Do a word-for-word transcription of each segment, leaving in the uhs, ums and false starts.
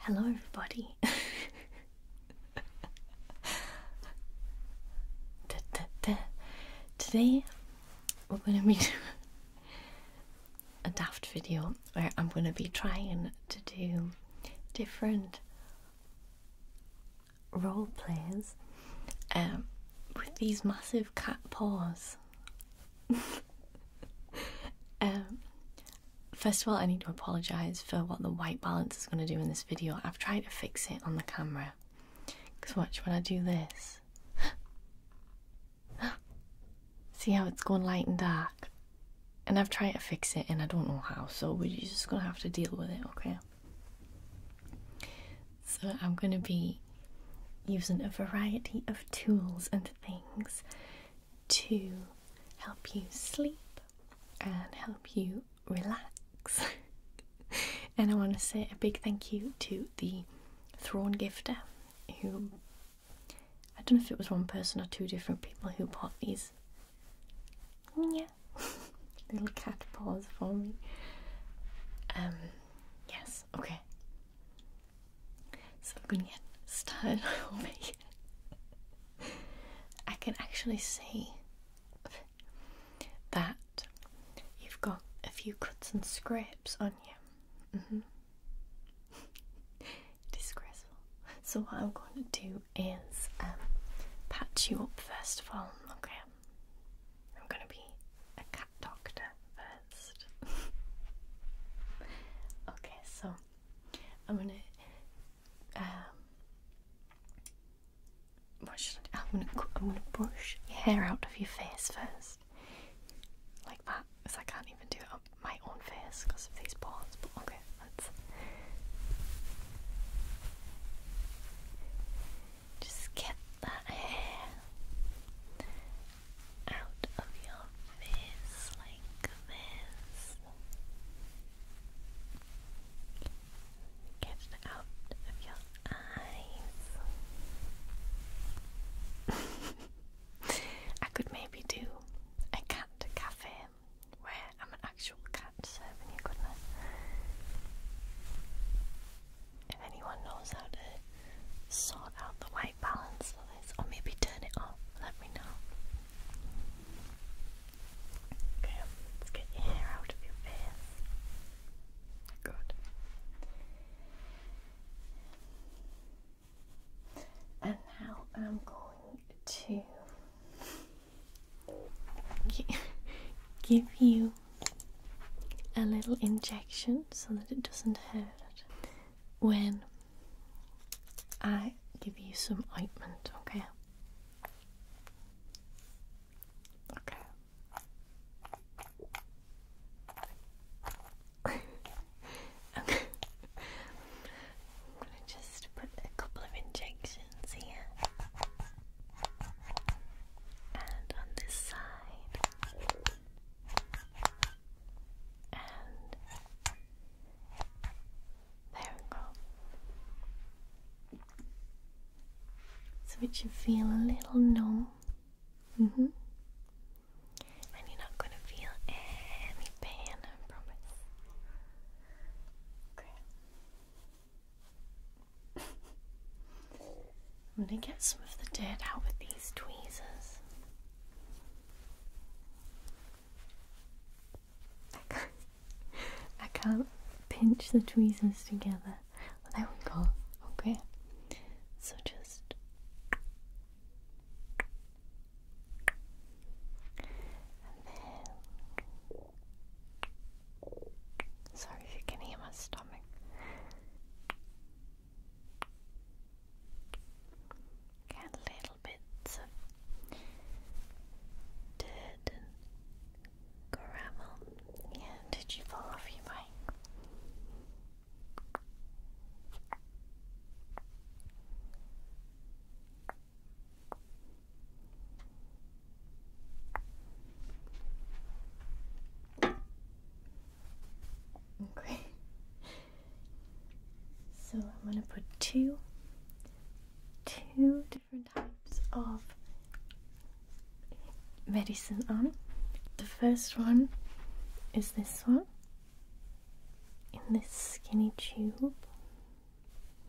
Hello everybody. da, da, da. Today we're going to be doing a daft video where I'm going to be trying to do different role plays um, with these massive cat paws. um, First of all, I need to apologise for what the white balance is going to do in this video. I've tried to fix it on the camera. Because watch, when I do this, see how it's going light and dark? And I've tried to fix it and I don't know how, so we're just going to have to deal with it, okay? So I'm going to be using a variety of tools and things to help you sleep and help you relax. And I want to say a big thank you to the Throne Gifter, who, I don't know if it was one person or two different people who bought these yeah, little cat paws for me. Um, yes, okay. So we're gonna get started over here. I can actually see that you've got a few cuts and scrapes on you. Mm-hmm. Disgraceful. So what I'm going to do is um, patch you up first of all, okay? I'm going to be a cat doctor first. Okay, so I'm going to, um, what should I do? I'm going to, I'm going to brush your hair out of your face first. Like that, because I can't even do it up my own face because of these paws, but okay, let's just get that hair out of your face like this. Get it out of your eyes. I could maybe do a cat cafe where I'm an actual cat serving you, couldn't I? If anyone knows how to sort out the white balance of this, or maybe turn it off, let me know. Okay, let's get your hair out of your face. Good. And now I'm going to give you a little injection so that it doesn't hurt when I give you some ointment, okay? Okay. I'm gonna just put a couple of injections here and on this side. And there we go. So it should feel a little numb. Mm-hmm. And you're not going to feel any pain, I promise. Okay. I'm going to get some of the dirt out with these tweezers. I can't pinch the tweezers together. Well, there we go. Okay. So just and then sorry if you can hear my stomach. Get little bits of dirt and caramel. Yeah, did you fall off your bike? Okay. So I'm going to put two, two different types of medicine on. The first one is this one in this skinny tube.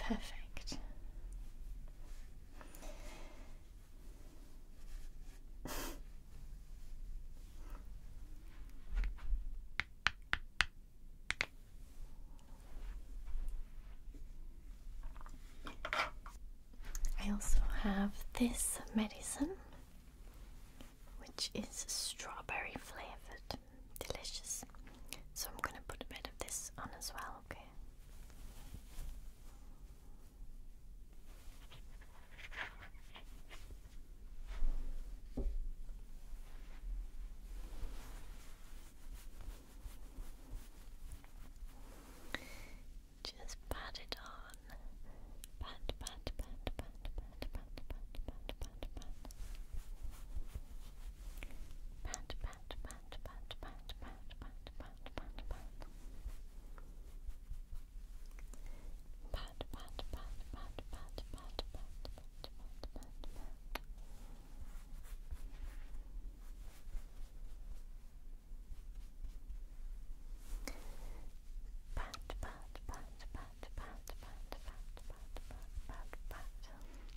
Perfect. I also have this medicine, which is strawberry flavored, delicious. So I'm going to put a bit of this on as well, okay? Just pat it on. Pat, pat, pat, pat, pat, pat, pat, pat, pat, pat. Pat, pat, pat, pat, pat, pat, pat, pat, pat, pat. Pat, pat, pat, pat, pat, pat, pat, pat, pat, pat, pat. Pat, pat, pat, pat, pat, pat, pat, pat, pat, pat, pat.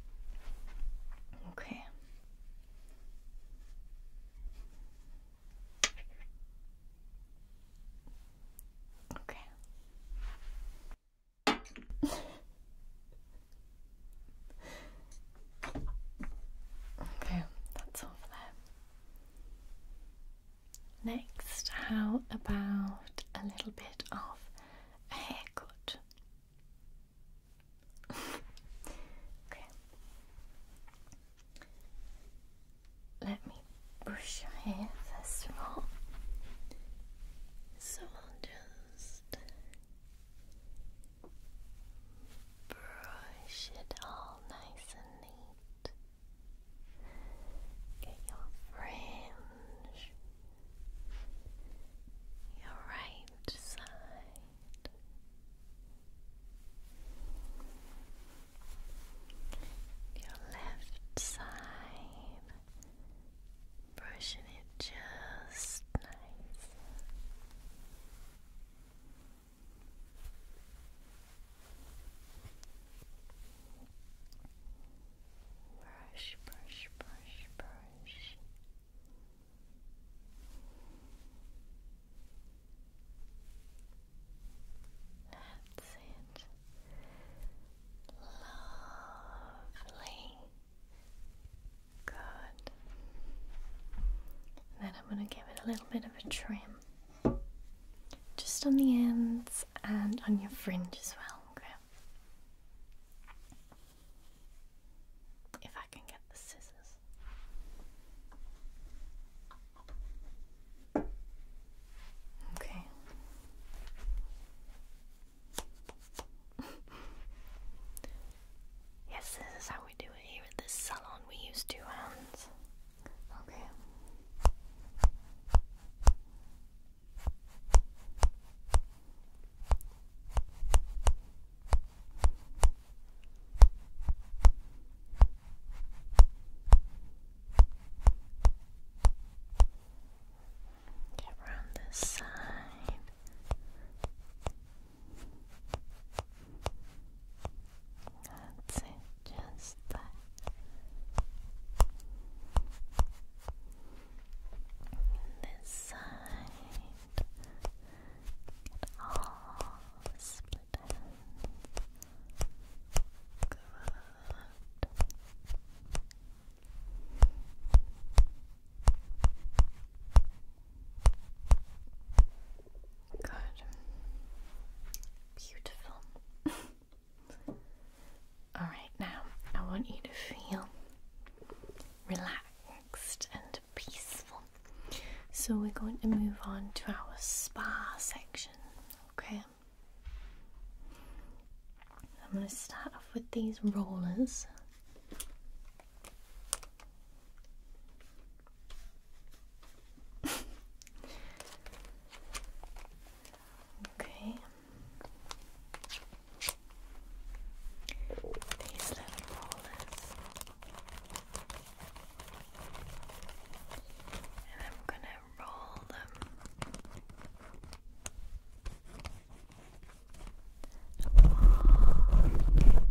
Okay. Okay. Okay, that's all for that. Next, how about a little bit of a haircut? Okay. Let me brush your hair first of all. So I'll just brush it all nice and neat. Get your fringe, your right side, your left side, brushing it just nice. Brush, brush, brush, brush. That's it. Lovely. Good. Then I'm going to give it a little bit of a trim. Just on the ends and on your fringe as well, okay? If I can get the scissors. Okay. Yes, this is how we do it here at this salon. We use two hands. Okay. Get around this side. That's it, just that. This side. Get all the split ends. Good. Good. Beautiful. Alright, now I want you to feel relaxed and peaceful. So we're going to move on to our spa section, okay? I'm going to start off with these rollers. Okay. These little rollers. And I'm gonna roll them all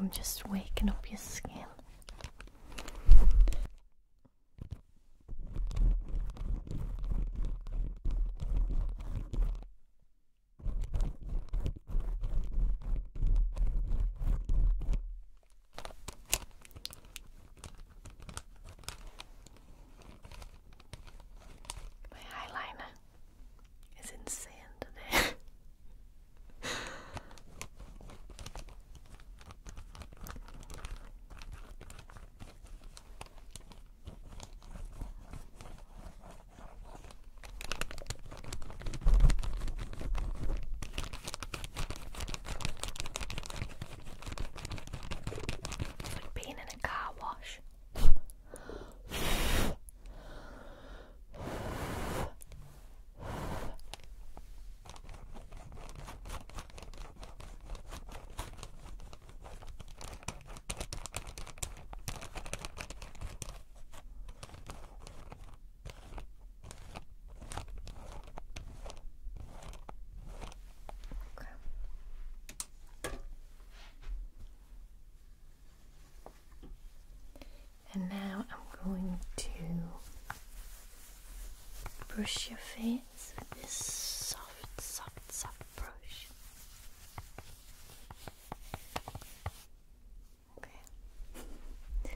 I'm just waking up your skin. My eyeliner is insane today. It's like being in a car wash. And now I'm going to brush your face with this soft, soft, soft brush. Okay.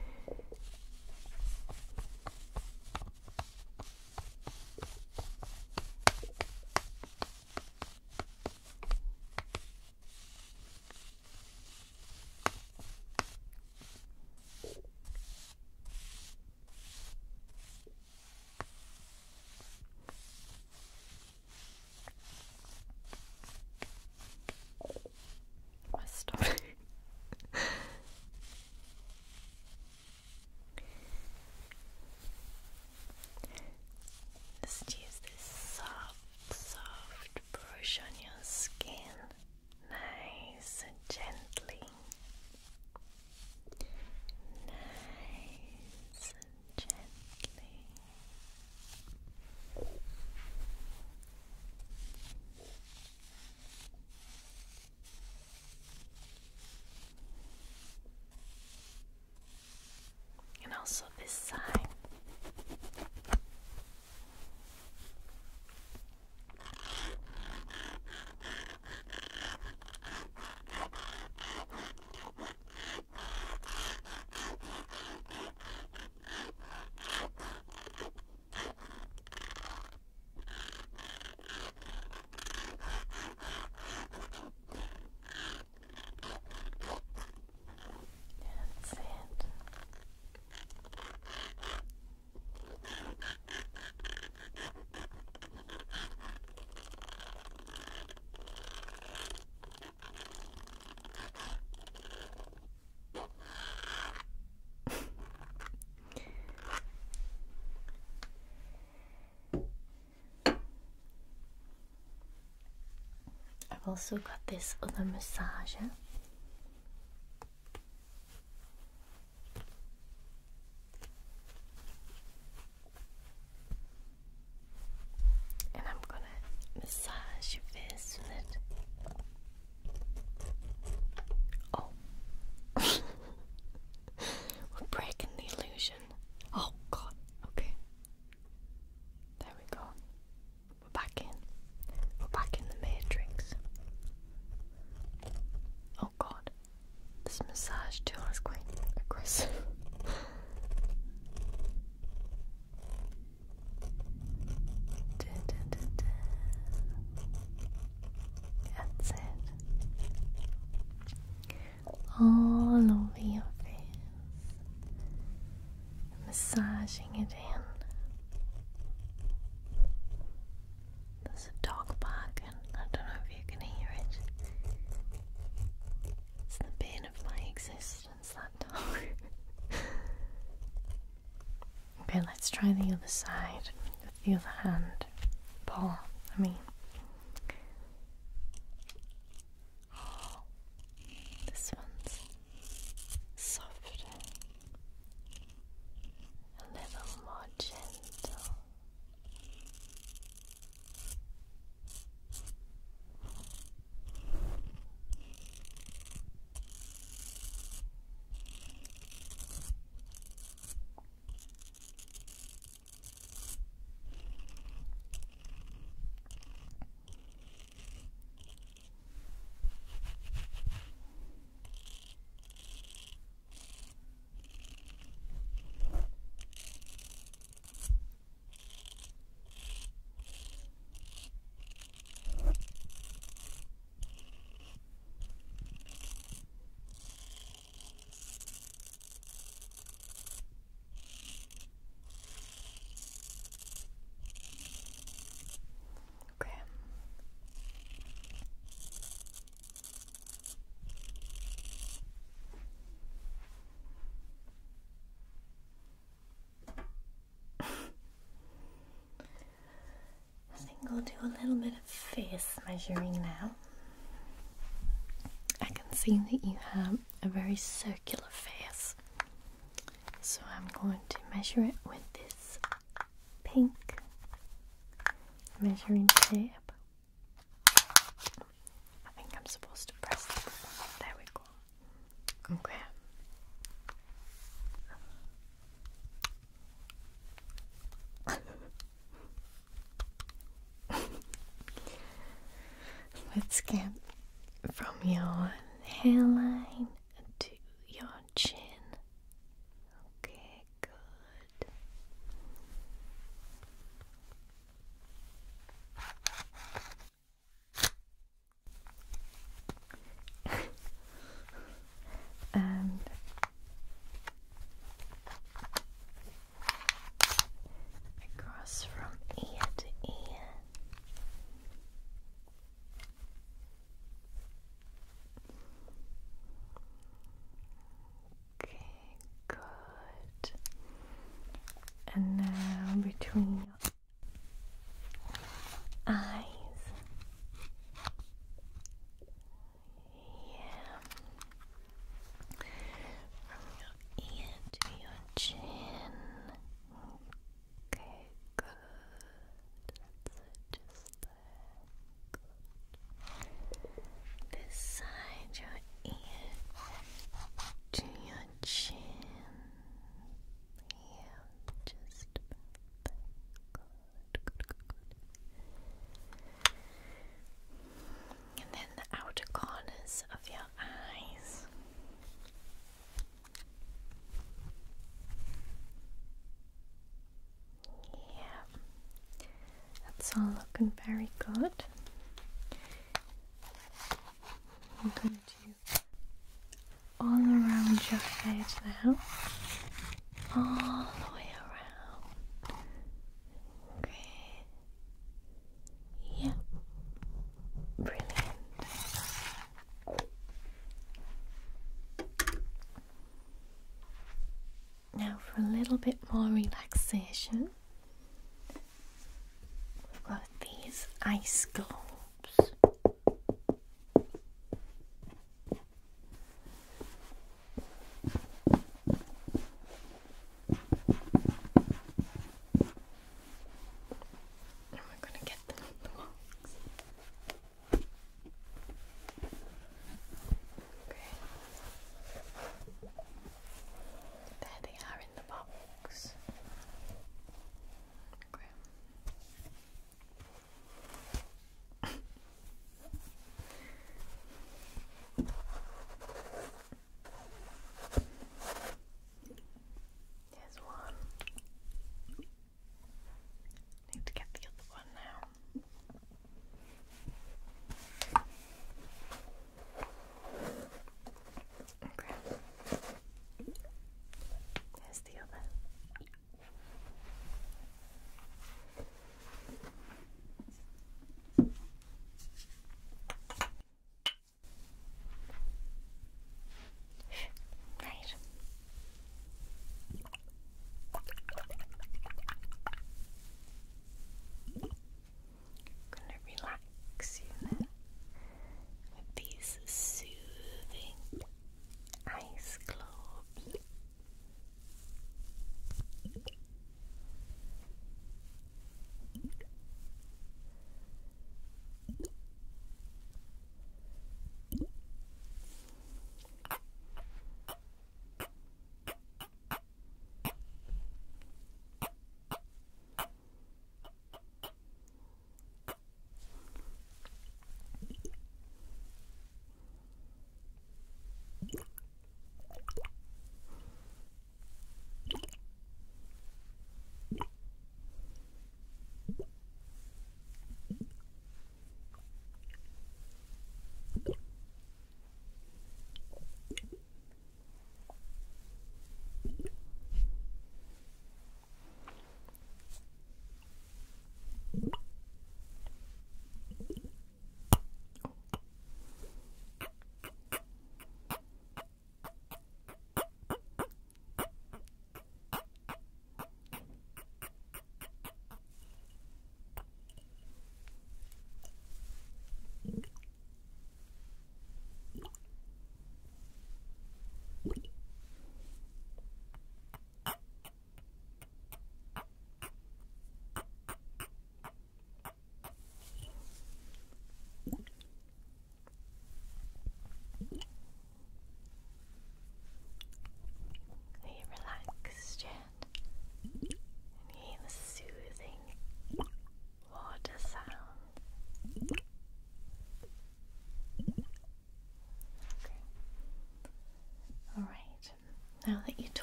Stop. Just use this soft, soft brush on your skin, nice and gently. Nice and gently. And also this side. That's it. I've also got this other massager. And I'm gonna massage your face with it. Oh. We're breaking the illusion. Oh god, okay. There we go. We're back in. We're back in the matrix. Oh god. This massage tool is quite aggressive. Da, da, da, da. That's it. All over your face. Massaging it in. There's a dog barking. I don't know if you can hear it. It's the bane of my existence, that dog. Okay, let's try the other side with the other hand. Paw, I mean. Oh, this one's softer. A little more gentle. we'll do a little bit of face measuring now. I can see that you have a very circular face, so I'm going to measure it with this pink measuring tape. I think I'm supposed to press it. There we go. Okay. Let's get from your hairline to your chin. Okay, good. And across from ear to ear. Okay, good. And now between your eyes. Yeah. From your ear to your chin. Okay, good. That's it, just there. Good. This side, your ear to your chin. Yeah, just about there. Good, good, good, good. And then the outer corners of your eyes. Yeah, that's all looking very good. I'm going to do all around your head now. All the way around. Okay. Yep. Brilliant. Now for a little bit more relaxation, we've got these ice globes. And we're going to get them in the box. Okay. There they are in the box. Okay.